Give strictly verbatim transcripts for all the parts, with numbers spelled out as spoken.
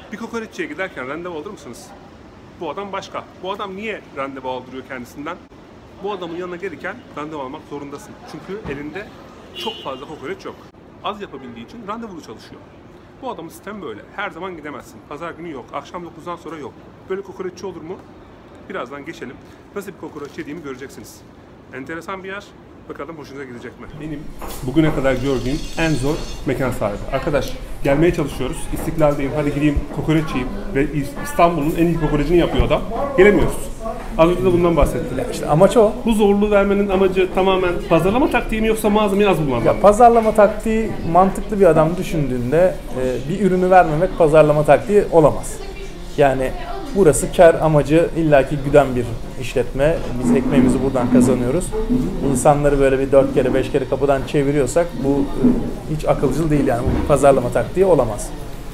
Bir kokoreççiye giderken randevu alır mısınız? Bu adam başka. Bu adam niye randevu aldırıyor kendisinden? Bu adamın yanına gelirken randevu almak zorundasın. Çünkü elinde çok fazla kokoreç yok. Az yapabildiği için randevulu çalışıyor. Bu adamın sistemi böyle. Her zaman gidemezsin. Pazar günü yok. Akşam dokuzdan sonra yok. Böyle kokoreççi olur mu? Birazdan geçelim. Nasıl bir kokoreç yediğimi göreceksiniz. Enteresan bir yer. Bakalım hoşunuza gidecek mi? Benim bugüne kadar gördüğüm en zor mekan sahibi. Arkadaş gelmeye çalışıyoruz. İstiklal'deyim. Hadi gideyim kokoreç yiyeyim. Ve İstanbul'un en iyi kokorecini yapıyor adam. Gelemiyoruz. Az önce de bundan bahsettiler. İşte amaç o. Bu zorluğu vermenin amacı tamamen pazarlama taktiği mi yoksa malzemeyi az bulmak mı? Ya pazarlama taktiği mantıklı bir adam düşündüğünde e, bir ürünü vermemek pazarlama taktiği olamaz. Yani burası kar amacı illaki güden bir işletme. Biz ekmeğimizi buradan kazanıyoruz. İnsanları böyle bir dört kere beş kere kapıdan çeviriyorsak bu e, hiç akılcıl değil yani. Bu pazarlama taktiği olamaz.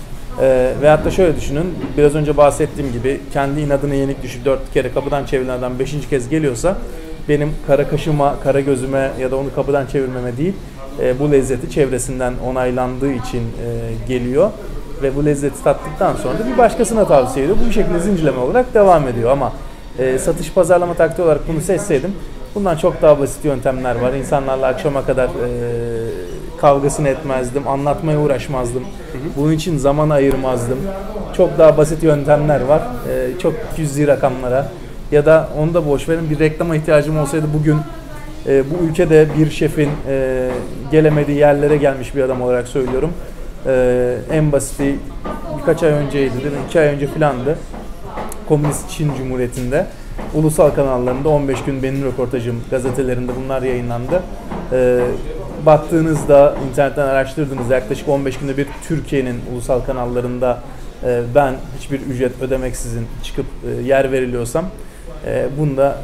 E, veyahut da şöyle düşünün, biraz önce bahsettiğim gibi kendi inadına yenik düşüp dört kere kapıdan çevrilen adam beşinci kez geliyorsa benim kara kaşıma, kara gözüme ya da onu kapıdan çevirmeme değil, e, bu lezzeti çevresinden onaylandığı için e, geliyor ve bu lezzeti tattıktan sonra da bir başkasına tavsiye ediyor. Bu şekilde zincirleme olarak devam ediyor ama e, satış pazarlama taktiği olarak bunu seçseydim bundan çok daha basit yöntemler var. İnsanlarla akşama kadar e, kavgasını etmezdim, anlatmaya uğraşmazdım. Bunun için zaman ayırmazdım. Çok daha basit yöntemler var. Ee, çok cüzi rakamlara ya da onu da boş verin, bir reklama ihtiyacım olsaydı bugün e, bu ülkede bir şefin e, gelemediği yerlere gelmiş bir adam olarak söylüyorum. E, en basiti birkaç ay önceydi değil mi? İki ay önce filandı. Komünist Çin Cumhuriyeti'nde ulusal kanallarında on beş gün benim röportajım gazetelerinde bunlar yayınlandı. E, Baktığınızda, internetten araştırdığınızda yaklaşık on beş günde bir Türkiye'nin ulusal kanallarında e, ben hiçbir ücret ödemeksizin çıkıp e, yer veriliyorsam e, bunda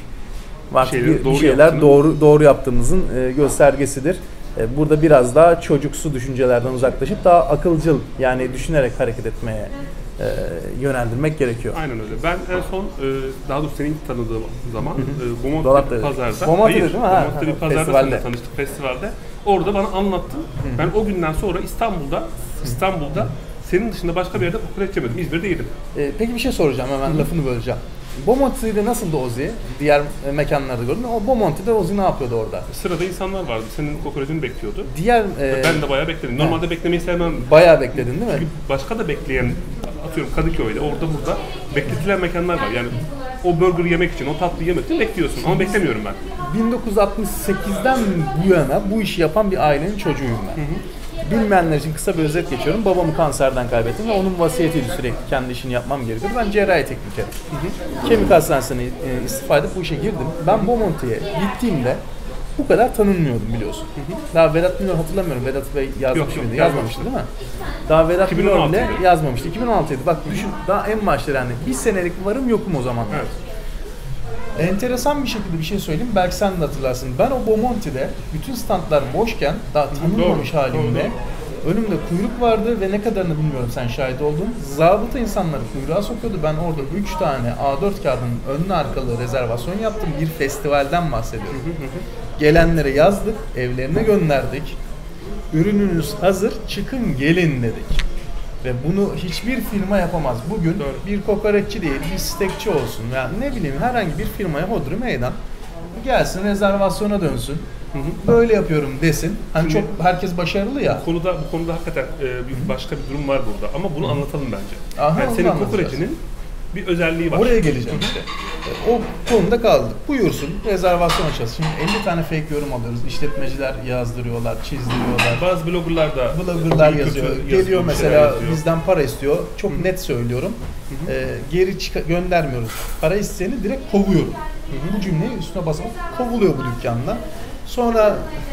şeyleri bir, doğru bir şeyler yaptığını... doğru doğru yaptığımızın e, göstergesidir. E, burada biraz daha çocuksu düşüncelerden uzaklaşıp daha akılcıl, yani düşünerek hareket etmeye e, yönlendirmek gerekiyor. Aynen öyle. Ben en son, e, daha doğrusu seni ilk tanıdığım zaman e, Bomonti bir pazarda, Bomonti hayır, değil mi? Ha, Bomonti bir pazarda festivalde. tanıştık, festivalde. Orada bana anlattın. Ben o günden sonra İstanbul'da, İstanbul'da senin dışında başka bir yerde kokoreç yemedim. İzmir'de yedim. E, peki bir şey soracağım, hemen Hı-hı. lafını böleceğim. Bomonti'de nasıldı Ozi? Diğer mekanlarda gördün. O Bomonti'de Ozi ne yapıyordu orada? Sırada insanlar vardı. Senin kokorecini bekliyordu. Diğer e... ben de bayağı bekledim. Normalde he. beklemeyi sevmem. Bayağı bekledin değil mi? Çünkü başka da bekleyen, atıyorum Kadıköy'de, orada burada bekletilen mekanlar var. Yani o burger yemek için, o tatlıyı yemek için bekliyorsun ama beklemiyorum ben. bin dokuz yüz altmış sekizden bu yana bu işi yapan bir ailenin çocuğuyum ben. Hı hı. Bilmeyenler için kısa bir özet geçiyorum. Babamı kanserden kaybettim ve onun vasiyetiydi sürekli kendi işini yapmam gerekiyordu. Ben cerrahi teknikerim. Kemik hastanesine e, istifa edip bu işe girdim. Ben Bomonti'ye gittiğimde bu kadar tanınmıyordum biliyorsun. Hı hı. Daha Vedat Milor hatırlamıyorum. Vedat Bey yazmış mıydı? Yazmamıştı değil mi? Daha Vedat Milor bile yazmamıştı. iki bin on altıydı. Bak düşün, daha en başta yani bir senelik varım yokum o zamanlar. Evet. Enteresan bir şekilde bir şey söyleyeyim, belki sen de hatırlarsın. Ben o Bomonti'de bütün standlar boşken, daha tanınmamış doğru, halimde doğru. Önümde kuyruk vardı ve ne kadarını bilmiyorum, sen şahit oldun. Zabıta insanları kuyruğa sokuyordu. Ben orada üç tane A dört kağıdının önlü arkalı rezervasyon yaptım. Bir festivalden bahsediyorum. Gelenlere yazdık, evlerine gönderdik. Ürününüz hazır, çıkın gelin dedik. Ve bunu hiçbir firma yapamaz. Bugün doğru. Bir kokoreççi değil, bir steakçi olsun. Yani ne bileyim herhangi bir firmaya hodri meydan. Gelsin rezervasyona dönsün. Hı hı. Böyle yapıyorum desin. Hani şimdi, çok herkes başarılı ya. Bu konuda bu konuda hakikaten e, bir başka bir durum var burada. Ama bunu anlatalım bence. Aha, yani senin kokoreçinin bir özelliği var. Oraya geleceğim işte. O konuda kaldık. Buyursun, rezervasyon açacağız. Şimdi elli tane fake yorum alıyoruz. İşletmeciler yazdırıyorlar, çizdiriyorlar. Bazı bloggerlar da bloggerlar yazıyor. Geliyor mesela yazıyor. Bizden para istiyor. Çok Hı-hı. net söylüyorum. Ee, geri çık- göndermiyoruz. Para isteyeni direkt kovuyorum. Hı-hı. Bu cümleyi üstüne basıp kovuluyor bu dükkandan. Sonra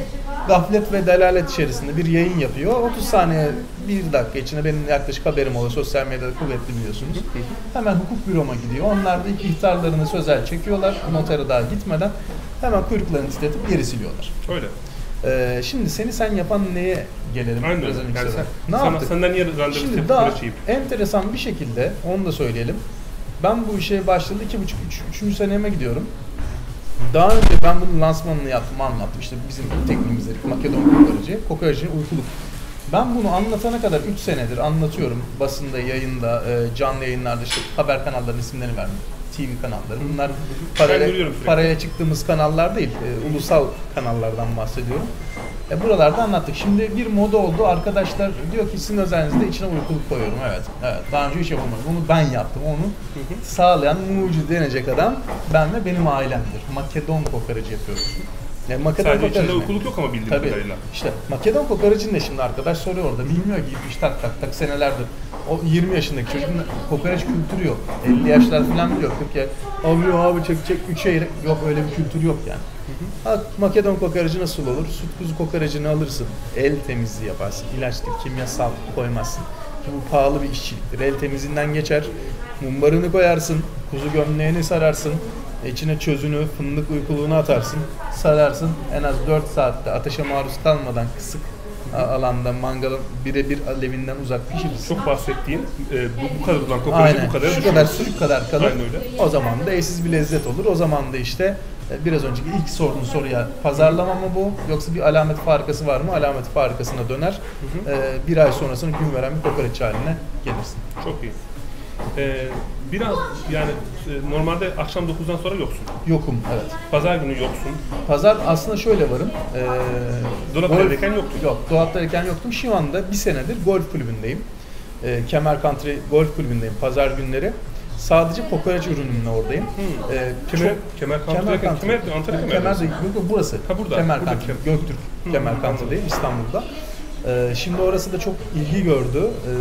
gaflet ve delalet içerisinde bir yayın yapıyor. otuz saniye, bir dakika içinde benim yaklaşık haberim oluyor. Sosyal medyada kuvvetli biliyorsunuz. Hemen hukuk büroma gidiyor. Onlar da iki ihtarlarını sözel çekiyorlar. Notere daha gitmeden hemen kuyruklarını titretip geri siliyorlar. Öyle. Ee, şimdi seni sen yapan neye gelelim? Aynen öyle. Yani sen, ne sana, yaptık? Senden niye randevu Şimdi daha enteresan bir şekilde onu da söyleyelim. Ben bu işe başladı iki buçuk, üç, üçüncü seneme gidiyorum. Daha önce ben bunun lansmanını yaptım, anlattım. İşte bizim tekniğimizde Makedon kokoreci, kokorecinin uykuluk Ben bunu anlatana kadar üç senedir anlatıyorum. Basında, yayında, e, canlı yayınlarda işte haber kanallarının isimlerini verdim. T V kanalları. Bunlar parayla, paraya çıktığımız kanallar değil. E, ulusal kanallardan bahsediyorum. E, buralarda anlattık. Şimdi bir moda oldu. Arkadaşlar diyor ki sizin özelinizde içine uykuluk koyuyorum. Evet. Evet. Daha önce hiç yapamadım. Bunu ben yaptım. Onu sağlayan, mucit denecek adam ben ve benim ailemdir. Makedon kokoreci yapıyoruz. Yani Makedon Sadece içinde kokoreci uykuluk yok ama bildiğim Tabii. kadarıyla. İşte Makedon kokorecin de şimdi arkadaş soruyor orada. Bilmiyor ki gitmiş tak tak tak senelerdir. O yirmi yaşındaki çocuğun kokoreç kültürü yok. elli yaşlar falan biliyor. kırk ya. Abi abi çek çek üçe eğri. Yok öyle bir kültür yok yani. Hı hı. Ha, Makedon kokoreci nasıl olur? Süt kuzu kokorecini alırsın. El temizliği yaparsın. İlaçtır, kimyasal koymazsın. Ki bu pahalı bir işçiliktir. El temizliğinden geçer. Mumbarını koyarsın. Kuzu gömleğini sararsın. İçine çözünü, fındık uykuluğunu atarsın, sararsın. En az dört saatte ateşe maruz kalmadan kısık alanda mangalın birebir alevinden uzak pişirirsin. Çok bahsettiğin e, bu, bu kadar olan kokoreci bu kadar şu kadar sürük kadar kalır. Aynen öyle. O zaman da eşsiz bir lezzet olur. O zaman da işte biraz önceki ilk sorduğun soruya pazarlama mı bu yoksa bir alamet farikası var mı? Alamet farikasına döner. Hı hı. E, bir ay sonrasını gün veren bir kokoreç haline gelirsin. Çok iyi. Ee, biraz yani e, normalde akşam dokuzdan sonra yoksun. Yokum, evet. Pazar günü yoksun. Pazar aslında şöyle varım. Ee, Dolaptayken yoktun. Yok, dolaptayken yoktum. Şu anda bir senedir golf kulübündeyim. Ee, Kemer Country golf kulübündeyim pazar günleri. Sadece kokoreç ürünümle oradayım. Hmm. Ee, Kemer, çok, Kemer Country'deyken Kemer, Kemer, Antalya Kemer. Kemer değil, yok, burası. Ha burada. Kemer burada, Country, Kemer. Göktürk hmm. Kemer Country'deyim İstanbul'da. Ee, şimdi orası da çok ilgi gördü.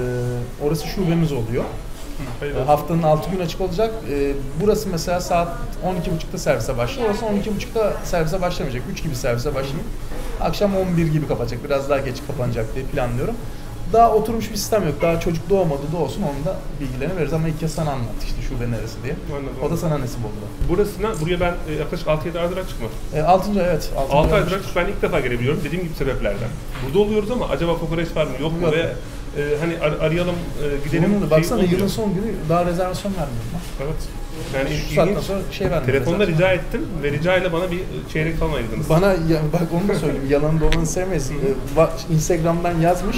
Ee, orası şubemiz oluyor. Hayır, haftanın altı gün açık olacak. Ee, burası mesela saat on iki buçukta servise başlıyor. Orası on iki buçukta servise başlamayacak. üç gibi servise başlayıp akşam on bir gibi kapatacak. Biraz daha geç kapanacak diye planlıyorum. Daha oturmuş bir sistem yok. Daha çocuk doğmadı doğsun onun da bilgilerini veririz ama ilk kez sana anlat işte şube neresi diye. Anladım. O da sana nasip oldu. Burasına, buraya ben e, yaklaşık altı yedi aydır açık mı? E, altıncı evet. altı aydır açık. Ben ilk defa gelebiliyorum dediğim gibi sebeplerden. Burada oluyoruz ama acaba kokoreç var mı yok mu yok. Ve e, hani ar- arayalım e, gidelim. Bunun, baksana şey yılın son günü daha rezervasyon vermiyorum ben. Evet. Yani şu saatten sonra şey vermiyorum. Telefonda rica ettim ve rica ile bana bir çeyrek falan ayırdınız. Bana ya, bak onu da söyleyeyim. Yalanı dolanı sevmeyiz. ee, Instagram'dan yazmış.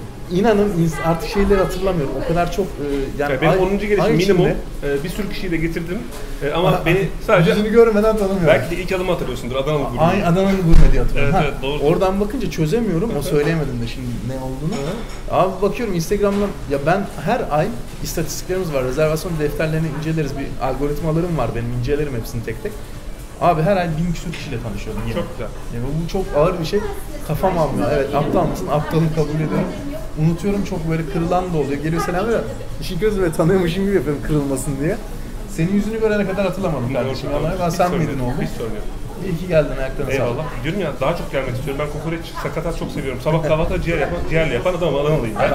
İnanın artık şeyleri hatırlamıyorum. O kadar çok e, yani, yani benim ay, onuncu gelişim minimum e, bir sürü kişiyi de getirdim e, ama Aa, beni sadece yüzünü görmeden tanımıyorum. Belki de ilk adımı hatırlıyorsundur. Adanalı Gurme. Ay Adanalı Gurme diye hatırlıyorum. Evet, evet, doğru. Oradan bakınca çözemiyorum. O söyleyemedim de şimdi ne olduğunu. Hı-hı. Abi bakıyorum Instagram'dan ya ben her ay istatistiklerimiz var. Rezervasyon defterlerini inceleriz. Bir algoritmalarım var benim. İncelerim hepsini tek tek. Abi her ay bin küsur kişiyle tanışıyorum yine. Çok güzel. Yani bu çok ağır bir şey. Kafam almıyor. Evet aptal mısın? Aptalım kabul ediyorum. Unutuyorum çok böyle kırılan da oluyor. Geliyor selam veriyor. İşin gözü ve tanıyormuşum gibi yapıyorum kırılmasın diye. Senin yüzünü görene kadar hatırlamadım kardeşim. Ben sen miydin oğlum? Hiç sorun yok. İyi ki geldin ayaklarına sağlık. Eyvallah. Diyorum ya daha çok gelmek istiyorum. Ben kokoreç, sakatat çok seviyorum. Sabah kahvaltıda ciğer yapan, ciğerle yapan adamım. Adanalıyım ben.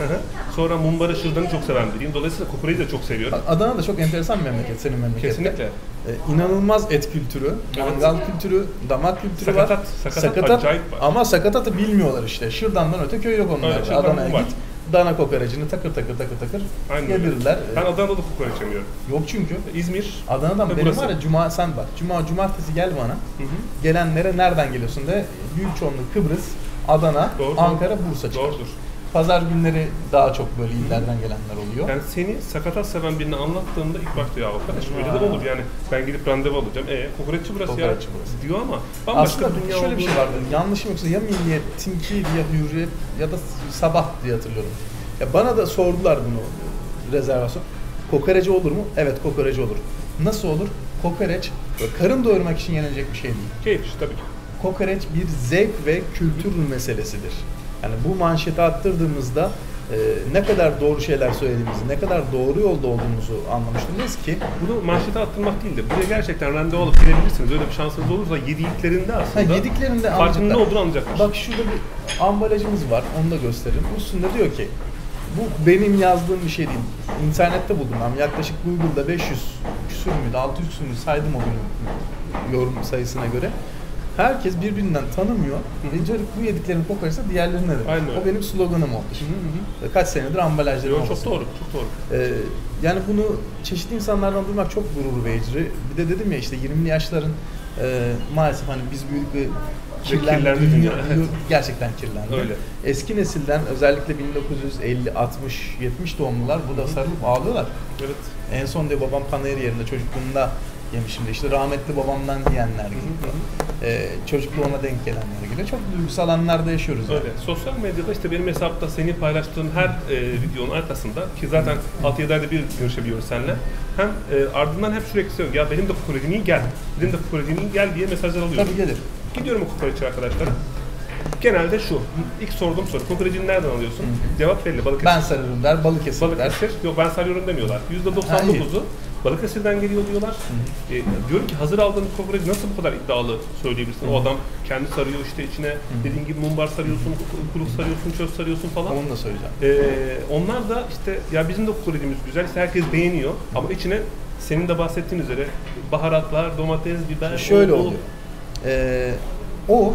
Sonra mumbarı, şırdanı çok seven biriyim. Dolayısıyla kokoreçi de çok seviyorum. Adana da çok enteresan bir memleket senin memlekette. Kesinlikle. Ee, inanılmaz et kültürü, evet. Mangal kültürü, damak kültürü sakatat, var. Sakatat, sakatat acayip var. Ama sakatatı bilmiyorlar işte. Şırdandan öte köy yok onlar. Adana'ya git. Dana kokorecini takır takır takır takır yedirirler. Ben Adana'da da kokoreç yemiyorum. Yok çünkü. İzmir. Adana'dan benim burası. Var ya cuma sen bak. Cuma cumartesi gel bana. Hı hı. Gelenlere nereden geliyorsun de büyük çoğunluk Kıbrıs, Adana, doğru, Ankara, Bursa çıkar. Doğrudur. Pazar günleri daha çok böyle illerden gelenler oluyor. Yani seni sakatat seven birine anlattığımda ilk başta ya arkadaş öyle de olur yani ben gidip randevu alacağım. E kokoreççi burası kokoreççi ya burası. Diyor ama bambaşka aslında dünya şöyle olduğunu... bir şey vardı. Yanlışım yoksa ya Milliyet'inki ya Hürriyet ya da Sabah diye hatırlıyorum. Ya bana da sordular bunu rezervasyon. Kokoreci olur mu? Evet kokoreci olur. Nasıl olur? Kokoreç karın doyurmak için yenilecek bir şey değil. Keyif işte tabii ki. Kokoreç bir zevk ve kültür meselesidir. Yani bu manşeti attırdığımızda e, ne kadar doğru şeyler söylediğimizi, ne kadar doğru yolda olduğumuzu anlamış durumdayız ki. Bunu manşete attırmak değil de buraya gerçekten randevu alıp girebilirsiniz. Öyle bir şansınız olursa yediklerinde aslında ha, yediklerinde farkının ne olduğunu anlayacaklar. Bak şurada bir ambalajımız var, onu da gösteririm. Üstünde diyor ki, bu benim yazdığım bir şey değil. İnternette buldum ben. Yaklaşık Google'da beş yüz küsür müydü, altı yüz küsür müydü saydım o günün yorum sayısına göre. Herkes birbirinden tanımıyor. Ve diyor bu yediklerin kokoreçse diğerleri nedir? Aynen. O benim sloganım oldu. Hı hı. Kaç senedir ambalajlarım oldu. Çok doğru, çok doğru. Ee, yani bunu çeşitli insanlardan duymak çok gurur verici. Bir de dedim ya işte yirmili yaşların e, maalesef hani biz büyüdük ve kirlendi, kirlendi dünya. Evet. Gerçekten kirlendi. Öyle. Eski nesilden özellikle bin dokuz yüz elli, altmış, yetmiş doğumlular burada sarılıp ağlıyorlar. Evet. En son diyor babam panayır yerinde çocukluğunda yemişim de işte rahmetli babamdan diyenler gibi. Ee, çocukluğuna denk gelenler gibi. Çok duygusal anlarda yaşıyoruz. Öyle. Yani. Sosyal medyada işte benim hesapta senin paylaştığın her e, videonun arkasında ki zaten altı yedi ayda bir görüşebiliyoruz seninle. Hem e, ardından hep sürekli söylüyorum ya benim de kokoreçin iyi gel. Benim de kokoreçin iyi gel diye mesajlar alıyorum. Tabii gelir. Gidiyorum o kokoreççi arkadaşlara. Genelde şu, ilk sorduğum soru, kokoreçini nereden alıyorsun? Hı hı. Cevap belli, Balıkesir. Ben sarıyorum der, Balıkesir, Balıkesir der. Yok ben sarıyorum demiyorlar. yüzde doksan dokuzu Balıkesir'den geliyor diyorlar. Hı hı. E, diyorum ki hazır aldığın kokoreç nasıl bu kadar iddialı söyleyebilirsin? Hı hı. O adam kendi sarıyor işte içine, hı hı. dediğin gibi mumbar sarıyorsun, kuluk sarıyorsun, çöz sarıyorsun falan. Onu da söyleyeceğim. E, onlar da işte ya bizim de kokoreçimiz güzel, işte herkes beğeniyor. Hı hı. Ama içine senin de bahsettiğin üzere baharatlar, domates, biber... Şöyle o, oluyor. Ee, o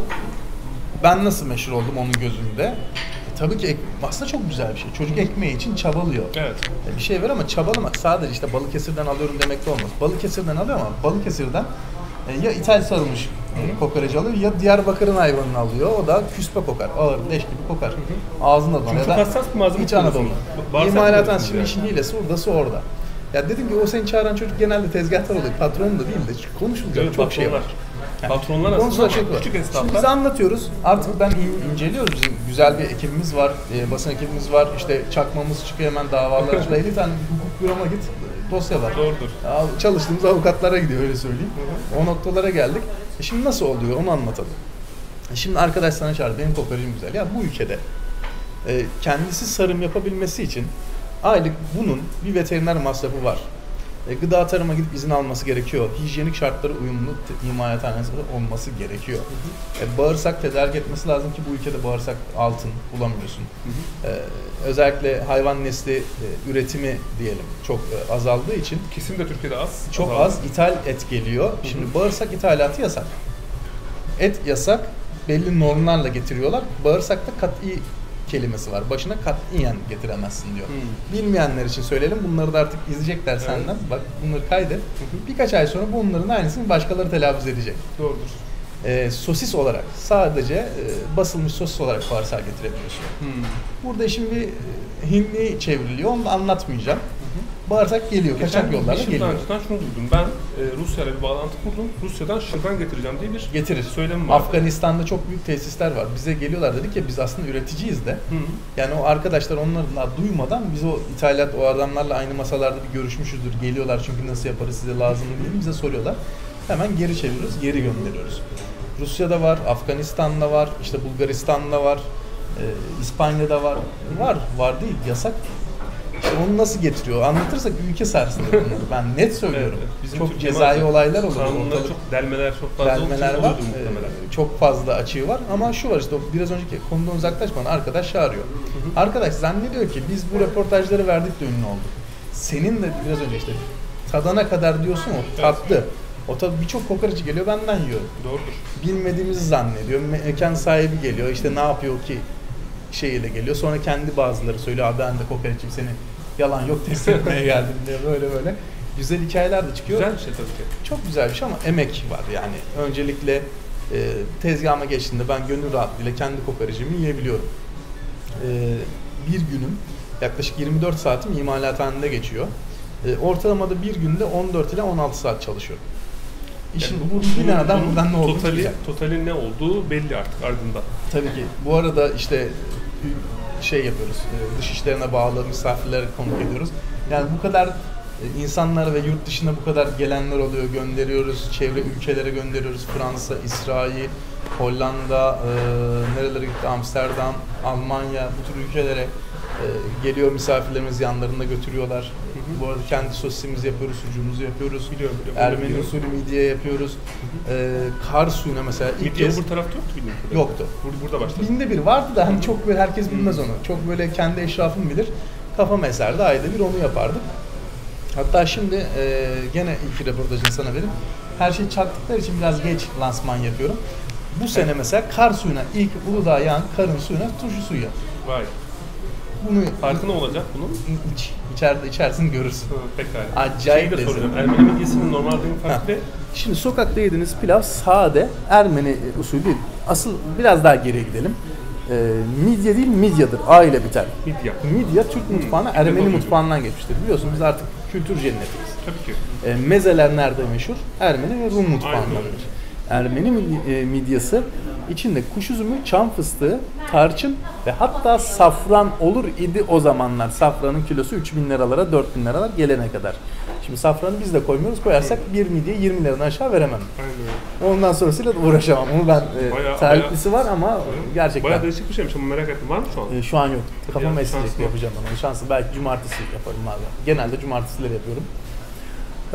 ben nasıl meşhur oldum onun gözünde? E, tabii ki ek, aslında çok güzel bir şey. Çocuk ekmeği için çabalıyor. Evet. E, bir şey var ama çabalamak sadece işte Balıkesir'den alıyorum demek de olmaz. Balıkesir'den alıyor ama Balıkesir'den e, ya ithal sarılmış e, kokoreç alıyor ya Diyarbakır'ın hayvanını alıyor. O da küspe kokar. Ağır, leş gibi kokar. Hı hı. Ağzında donar. Çünkü çok hassas bir malzeme. İç Anadolu. İmalathan şimdi işin hilesi buradası orada. Ya dedim ki o seni çağıran çocuk genelde tezgahtar oluyor. Patron da değil de konuşulacak evet, çok patronlar. Şey var. Yani, patronlar aslında çok küçük esnaflar. Şimdi biz anlatıyoruz. Artık ben inceliyoruz. Bizim güzel bir ekibimiz var. E, basın ekibimiz var. İşte çakmamız çıkıyor hemen davalar. İşte elli tane hukuk büroma git dosya var. Doğrudur. Ya, çalıştığımız avukatlara gidiyor öyle söyleyeyim. Hı hı. O noktalara geldik. E şimdi nasıl oluyor onu anlatalım. E şimdi arkadaş sana çağırdı. Benim kokoreçim güzel. Ya bu ülkede e, kendisi sarım yapabilmesi için aylık bunun bir veteriner masrafı var. E, gıda tarıma gidip izin alması gerekiyor. Hijyenik şartları uyumlu imalathanesi olması gerekiyor. Hı hı. E, bağırsak tedarik etmesi lazım ki bu ülkede bağırsak altın bulamıyorsun. Hı hı. E, özellikle hayvan nesli e, üretimi diyelim çok e, azaldığı için. Kesim de Türkiye'de az. Çok azaldı. az ithal et geliyor. Hı hı. Şimdi bağırsak ithalatı yasak. Et yasak. Belli normlarla getiriyorlar. Bağırsakta kat'i kelimesi var. Başına katiyen getiremezsin diyor. Hmm. Bilmeyenler için söyleyelim. Bunları da artık izleyecekler evet. senden. Bak bunları kaydet. Hı hı. Birkaç ay sonra bunların aynısını başkaları telaffuz edecek. Doğrudur. Ee, sosis olarak sadece e, basılmış sosis olarak bağırsağa getirebiliyorsun. Hmm. Burada şimdi bir hindi çevriliyor. Onu da anlatmayacağım. Bağırsak geliyor, kaçak yollarla geliyor. Geçen şunu duydum. Ben e, Rusya'yla bir bağlantı kurdum. Rusya'dan şırdan getireceğim diye bir getirir. söylemi var. Afganistan'da çok büyük tesisler var. Bize geliyorlar dedik ya biz aslında üreticiyiz de. Hı hı. Yani o arkadaşlar onların daha duymadan biz o ithalat o adamlarla aynı masalarda bir görüşmüşüzdür. Geliyorlar çünkü nasıl yaparız size lazım mı diye bize soruyorlar. Hemen geri çeviriyoruz, geri gönderiyoruz. Rusya'da var, Afganistan'da var, işte Bulgaristan'da var, e, İspanya'da var. Var, var değil, yasak. Onu nasıl getiriyor? Anlatırsak ülke sarsılır bunları. Ben net söylüyorum. Evet, evet. Çok cezai olaylar olur. Kanunlar çok delmeler çok fazla delmeler var. Ee, çok fazla açığı var ama şu var işte biraz önceki konudan uzaklaşmadan arkadaş çağırıyor. Hı hı. Arkadaş zannediyor ki biz bu röportajları verdik de ünlü olduk. Senin de biraz önce işte tadana kadar diyorsun o tatlı. Evet. O tadı birçok kokoreççi geliyor benden yiyor. Doğrudur. Bilmediğimizi zannediyor. Mekan sahibi geliyor işte ne yapıyor ki şeyiyle geliyor. Sonra kendi bazıları söylüyor abi ben de kokoreççiyim seni yalan yok test etmeye geldim diye böyle böyle. Güzel hikayeler de çıkıyor. Güzel bir şey tabii ki. Çok güzel bir şey ama emek var yani. Öncelikle e, tezgahıma geçtiğinde ben gönül rahatlığıyla kendi kokoreçimi yiyebiliyorum. E, bir günüm yaklaşık yirmi dört saatim imalathanede geçiyor. E, ortalamada bir günde on dört ile on altı saat çalışıyorum. İşin yani bu, bu bilen adam buradan ne olduğunu totali, bilecek. Totalin ne olduğu belli artık ardında. Tabii ki. Bu arada işte şey yapıyoruz, dış işlerine bağlı misafirlere konuk ediyoruz. Yani bu kadar insanlar ve yurt dışında bu kadar gelenler oluyor, gönderiyoruz, çevre ülkelere gönderiyoruz. Fransa, İsrail, Hollanda, e, nerelere gitti? Amsterdam, Almanya, bu tür ülkelere e, geliyor misafirlerimiz yanlarında götürüyorlar. Hı hı. Bu arada kendi sosisimizi yapıyoruz, sucuğumuzu yapıyoruz. Biliyorum, biliyorum. Ermeni usulü midye yapıyoruz. Hı hı. E, kar suyuna mesela ilk midye kez... öbür tarafta yoktu bildiğim kadarıyla. Yoktu. Burada başladı. Binde bir vardı da hani çok böyle herkes bilmez onu. Çok böyle kendi eşrafım bilir. Kafam eserdi ayda bir onu yapardık. Hatta şimdi e, gene ilk röportajını sana vereyim. Her şey çattıkları için biraz geç lansman yapıyorum. Bu sene mesela kar suyuna ilk Uludağ yağan karın suyuna turşu suyu yaptık. Vay. Bunu farkı ne olacak bunun? iç, içeride içersin görürsün. Hı, pekala. Acayip Şeyi de lezzetli. soracağım. Ermeni midyesinin normal dediğin farkı ne? Şimdi sokakta yediğiniz pilav sade, Ermeni usulü değil. Asıl biraz daha geriye gidelim. Ee, midye değil, midyadır. A ile biter. Midye. Midye Türk mutfağına, Hmm, Ermeni doğru. mutfağından geçmiştir. Biliyorsun biz artık kültür cennetiyiz. Tabii ki. E, mezeler nerede meşhur? Ermeni ve Rum Aynen mutfağında öyle. meşhur. Ermeni mi- e, midyası içinde kuş üzümü, çam fıstığı, tarçın ve hatta safran olur idi o zamanlar. Safranın kilosu üç bin liralara, dört bin liralar gelene kadar. Şimdi safranı biz de koymuyoruz. Koyarsak bir midye yirmi liradan aşağı veremem. Aynen öyle. Ondan sonrasıyla da uğraşamam. Onu ben e, Bayağı- tarihlisi var ama gerçekten. Bayağı değişik bir şeymiş ama merak ettim. Var mı şu an? E, şu an yok. Kafam Ya, esecek şanslı. yapacağım onu. Şansı belki cumartesi yaparım abi. Genelde cumartesileri yapıyorum. Ee,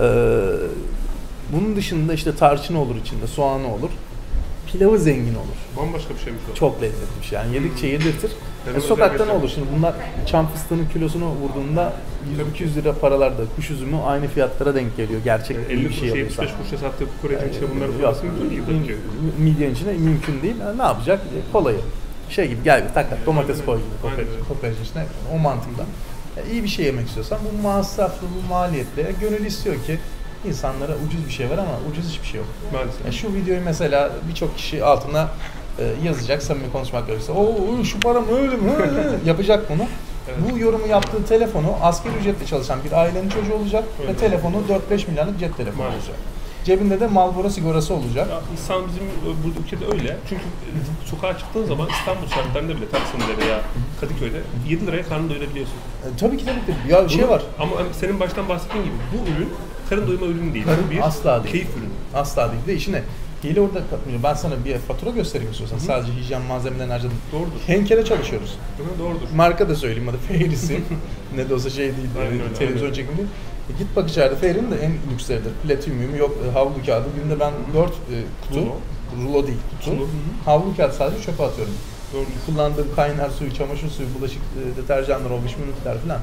bunun dışında işte tarçını olur içinde, soğanı olur. Pilavı zengin olur. Bambaşka bir şeymiş o. Çok lezzetli bir şey. Yani yedikçe yedirtir. Benim E, sokakta ne özel olur şimdi? Bunlar çam fıstığının kilosunu vurduğunda yüz iki yüz lira paralarda kuş üzümü aynı fiyatlara denk geliyor. Gerçek Yani bir elli şey kuruş, alıyorsan. yetmiş beş kuruşa sattığı kukurecin içine bunları Yok, koyması mümkün değil tabii ki. midyenin içine mümkün değil. Yani ne yapacak? E, kolayı. Şey gibi gel bir tak tak domates koy gibi Aynen kokoreç, öyle. kokoreç içine o mantıkla. E, iyi bir şey yemek istiyorsan bu masraflı, bu maliyetli. E, gönül istiyor ki insanlara ucuz bir şey var ama ucuz hiçbir şey yok. Maalesef. Ya şu videoyu mesela birçok kişi altına e, yazacak, samimi konuşmak gerekirse. Oo şu para mı öyle mi? Hı, hı," yapacak bunu. Evet. Bu yorumu yaptığı telefonu asgari ücretle çalışan bir ailenin çocuğu olacak Öyle. ve telefonu dört beş milyarlık cep telefonu Maalesef. olacak. Cebinde de Marlboro sigorası olacak. Ya insan bizim burada ülkede öyle. Çünkü sokağa çıktığın zaman İstanbul şartlarında bile Taksim'de veya Kadıköy'de yedi liraya karnını doyurabiliyorsun. E, tabii ki tabii ki. Ya bir şey Bunu- var. Ama hani senin baştan bahsettiğin gibi bu ürün karın doyurma ürünü değil. Karın bir asla değil. keyif ürünü. Asla değil. Bir de işine hile orada katmıyor. Ben sana bir fatura göstereyim istiyorsan. Sadece hijyen malzemelerini harcadım. Doğrudur. Henkel'e çalışıyoruz. Hı, doğrudur. Marka da söyleyeyim hadi Fairy'si. Ne de olsa şey değil, Aynen öyle, televizyon aynen. çekimi değil. E, git bak içeride Fairy'nin de en lüksleridir. Platinum yok e, havlu kağıdı. Günde ben dört e, kutu, Rulo. rulo değil kutu, Rulo, hı hı. havlu kağıdı sadece çöpe atıyorum. Doğrudur. Kullandığım kaynar suyu, çamaşır suyu, bulaşık e, deterjanlar, olmuş minutlar falan.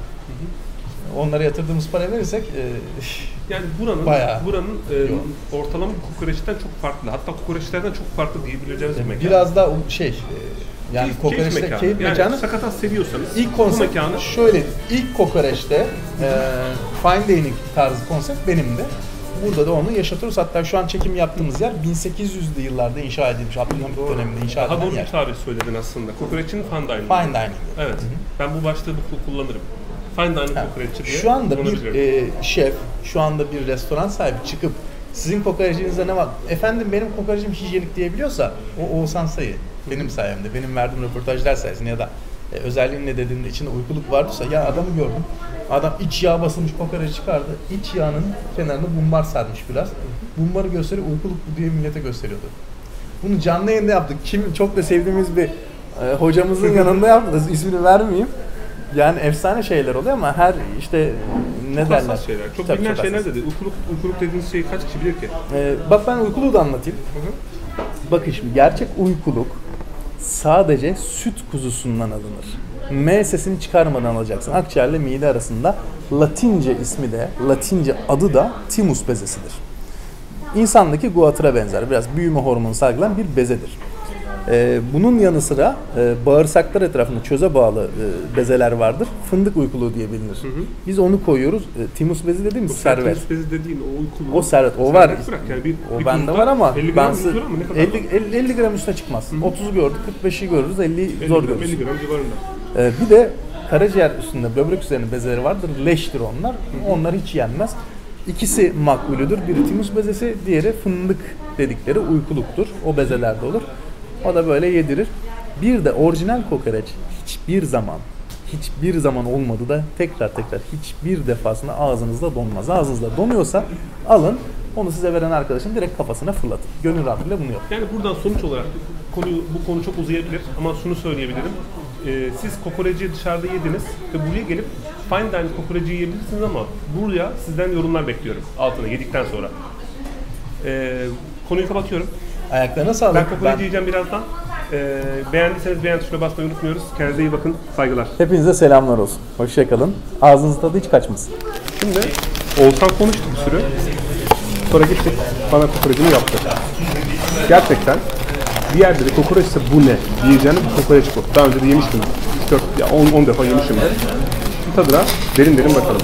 Onlara yatırdığımız para verirsek e, Yani buranın Bayağı. buranın e, Yok. ortalama kokoreçten çok farklı. Hatta kokoreçlerden çok farklı diyebileceğimiz bir mekan. biraz daha şey e, yani Keyif- kokoreçte keyif mekanı. keyif yani mekanı. sakatat seviyorsanız İlk bu konsept mekanı şöyle, ilk kokoreçte e, fine dining tarzı konsept benim de. Burada da onu yaşatıyoruz. Hatta şu an çekim yaptığımız yer bin sekiz yüzlü yıllarda inşa edilmiş. Abdülhamit döneminde inşa daha edilen doğru yer. bir tabir söyledin aslında. Kokoreçin fine dining. Fine dining. Evet. Ben bu başlığı bu kullanırım. Fine dining Ha, kokoreççi diye Şu anda bir kullanabilirim. e, şef, şu anda bir restoran sahibi çıkıp sizin kokorecinizde ne var? Efendim benim kokorecim hijyenik diyebiliyorsa o Oğuzhan Sayı. Benim sayemde, benim verdiğim röportajlar sayesinde ya da e, özelliğin ne dediğinde içinde uykuluk vardıysa ya adamı gördüm. Adam iç yağ basılmış kokoreci çıkardı. İç yağının kenarında bumbar sarmış biraz. Bumbarı gösteriyor, uykuluk bu diye millete gösteriyordu. Bunu canlı yayında yaptık. Kim çok da sevdiğimiz bir e, hocamızın yanında yaptık. İsmini vermeyeyim. Yani efsane şeyler oluyor ama her işte ne Çok derler? hassas şeyler. Çok Tabii, bilinen çok şeyler hassas. dedi. Uykuluk, uykuluk dediğiniz şeyi kaç kişi bilir ki? Ee, bak ben uykuluğu da anlatayım. Hı hı. Bakın şimdi gerçek uykuluk sadece süt kuzusundan alınır. M sesini çıkarmadan alacaksın. Akciğerle mide arasında Latince ismi de, Latince adı da thymus bezesidir. İnsandaki guatıra benzer, biraz büyüme hormonu salgılayan bir bezedir. Ee, bunun yanı sıra e, bağırsaklar etrafında çöze bağlı e, bezeler vardır. Fındık uykuluğu diye bilinir. hı. Biz onu koyuyoruz. E, thymus bezi dediğimiz servet. Servet bezi dediğin o uykuluğu. O servet, o var. Bırak yani bir, O bir bende grupta var ama elli ben gram size unutur ama ne kadar? elli, elli, elli gram üstüne çıkmaz. otuzu gördük, kırk beşi görürüz, elliyi elli zor gram, görürüz. elli gram civarında. Ee, bir de karaciğer üstünde, böbrek üzerinde bezeleri vardır. Leştir onlar. Onlar hiç yenmez. İkisi makbulüdür. Biri thymus bezesi, diğeri fındık dedikleri uykuluktur. O bezelerde olur. O da böyle yedirir. Bir de orijinal kokoreç hiçbir zaman hiçbir zaman olmadı da tekrar tekrar hiçbir defasında ağzınızda donmaz. Ağzınızda donuyorsa alın, onu size veren arkadaşın direkt kafasına fırlatın. Gönül rahatlığıyla bunu yapın. Yani buradan sonuç olarak konuyu, bu konu çok uzayabilir ama şunu söyleyebilirim. Ee, siz kokoreci dışarıda yediniz ve buraya gelip fine dining kokoreci yiyebilirsiniz ama buraya sizden yorumlar bekliyorum altına yedikten sonra. Ee, konuyu kapatıyorum. Ayaklarına sağlık. Ben kokoreci yiyeceğim birazdan. Ee, beğendiyseniz beğen tuşuna basmayı unutmuyoruz. Kendinize iyi bakın. Saygılar. Hepinize selamlar olsun. Hoşçakalın. Ağzınızın tadı hiç kaçmasın. Şimdi Oğuzhan konuştu bir sürü. Sonra gittik bana kokorecini yaptı. Gerçekten bir yerde de kokoreçse bu ne diyeceğim bir kokoreç bu. Daha önce de yemiştim. üç dört ya on on defa yemişimdir. Bir tadına derin derin bakalım.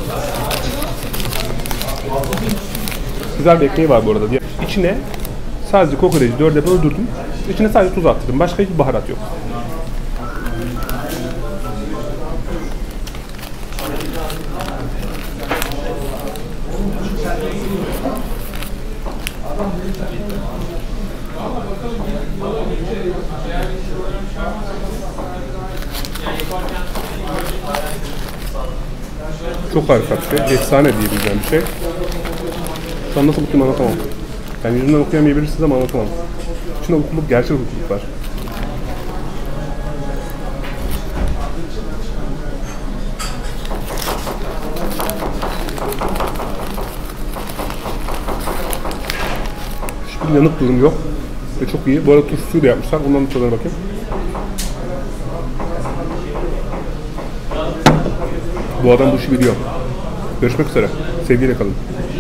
Güzel bir ekmeği var bu arada. İçine sadece kokoreci dörde böldürdüm. İçine sadece tuz attırdım. Başka hiçbir baharat yok. Çok harika bir şey. Efsane diyebileceğim bir şey. Şu an nasıl mutluyum anlatamam. Yani yüzümden okuyamayabilirsiniz ama anlatamam. İçinde hukukluk, gerçek hukukluk var. Hiçbir yanık durum yok. Ve çok iyi. Bu arada turşu suyu da yapmışlar. Ondan da tadına bakayım. Bu adam bu işi biliyor. Görüşmek üzere. Sevgiyle kalın.